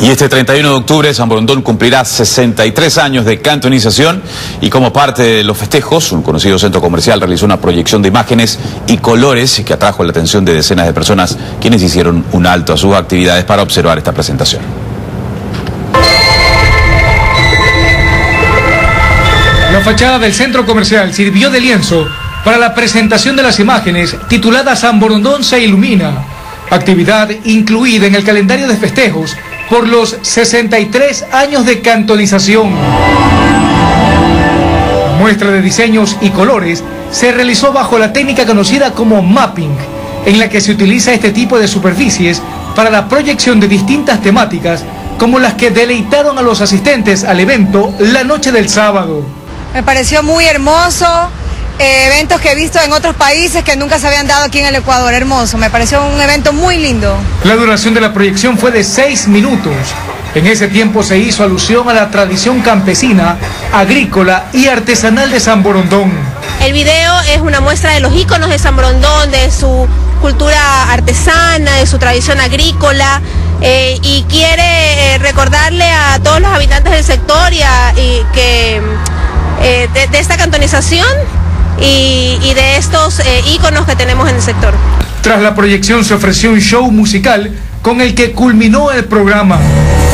Y este 31 de octubre San Borondón cumplirá 63 años de cantonización y como parte de los festejos, un conocido centro comercial realizó una proyección de imágenes y colores que atrajo la atención de decenas de personas quienes hicieron un alto a sus actividades para observar esta presentación. La fachada del centro comercial sirvió de lienzo para la presentación de las imágenes titulada San Borondón se ilumina, actividad incluida en el calendario de festejos por los 63 años de cantonización. La muestra de diseños y colores se realizó bajo la técnica conocida como mapping, en la que se utiliza este tipo de superficies para la proyección de distintas temáticas, como las que deleitaron a los asistentes al evento la noche del sábado. Me pareció muy hermoso, eventos que he visto en otros países que nunca se habían dado aquí en el Ecuador, hermoso, me pareció un evento muy lindo. La duración de la proyección fue de 6 minutos. En ese tiempo se hizo alusión a la tradición campesina, agrícola y artesanal de San Borondón. El video es una muestra de los íconos de San Borondón, de su cultura artesana, de su tradición agrícola, y quiere recordarle a todos los habitantes del sector de esta cantonización y de estos íconos que tenemos en el sector. Tras la proyección se ofreció un show musical con el que culminó el programa.